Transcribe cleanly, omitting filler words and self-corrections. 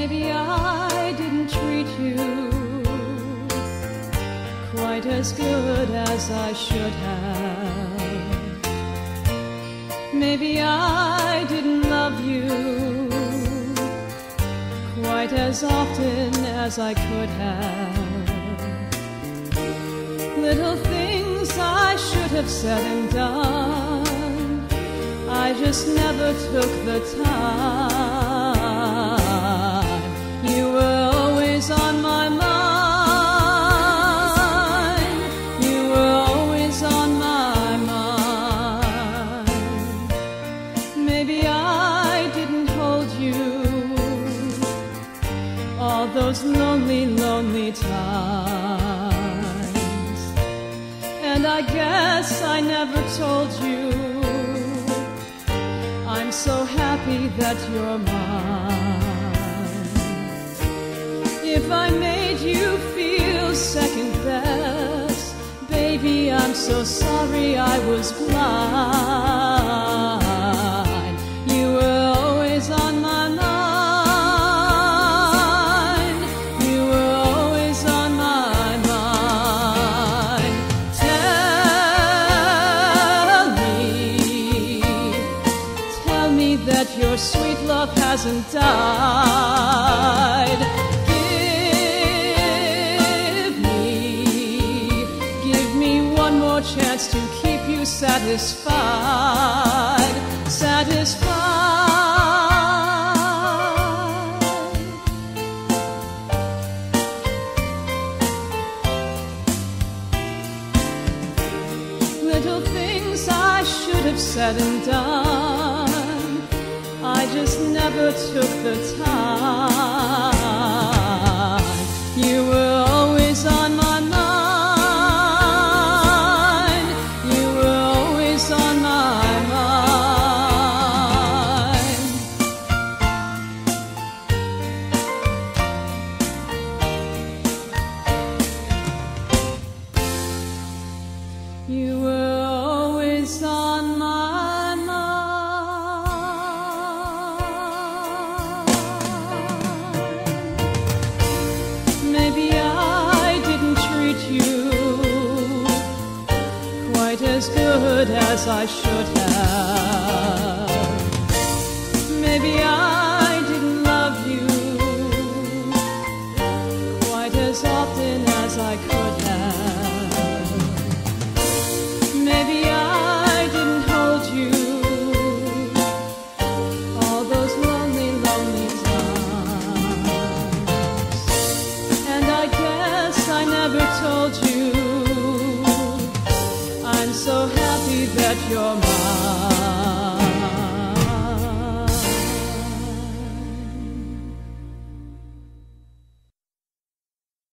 Maybe I didn't treat you quite as good as I should have. Maybe I didn't love you quite as often as I could have. Little things I should have said and done, I just never took the time. You were always on my mind. You were always on my mind. Maybe I didn't hold you all those lonely, lonely times. And I guess I never told you I'm so happy that you're mine. If I made you feel second best, baby, I'm so sorry I was blind. You were always on my mind. You were always on my mind. Tell me that your sweet love hasn't died. Give me one more chance to keep you satisfied, satisfied. Little things I should have said and done, I just never took the time. You were always on my mind. You were always on my mind. You were always on my as good as I should have. Maybe I didn't love you quite as often as I could have. Maybe I didn't hold you all those lonely, lonely times. And I guess I never told you I'm so happy that you're mine.